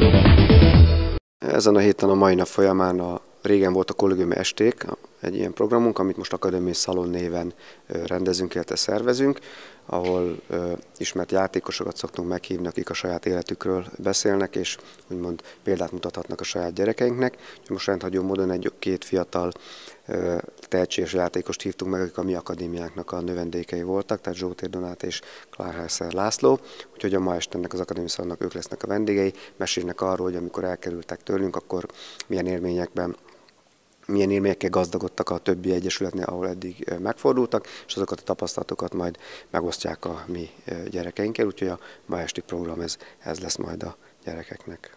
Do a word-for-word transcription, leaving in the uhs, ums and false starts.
Ezen a héten a mai nap folyamán a régen volt a kollégiumi esték, egy ilyen programunk, amit most Akadémiai Szalon néven rendezünk, illetve szervezünk, ahol ismert játékosokat szoktunk meghívni, akik a saját életükről beszélnek, és úgymond példát mutathatnak a saját gyerekeinknek. Most rendhagyó módon egy-két fiatal tehetséges játékost hívtunk meg, akik a mi akadémiánknak a növendékei voltak, tehát Zsótér Donát és Klárhászer László. Úgyhogy a ma este ennek az Akadémiai Szalonnak ők lesznek a vendégei, mesélnek arról, hogy amikor elkerültek tőlünk, akkor milyen élményekben milyen élményekkel gazdagodtak a többi egyesületnél, ahol eddig megfordultak, és azokat a tapasztalatokat majd megosztják a mi gyerekeinkkel, úgyhogy a ma esti program ez, ez lesz majd a gyerekeknek.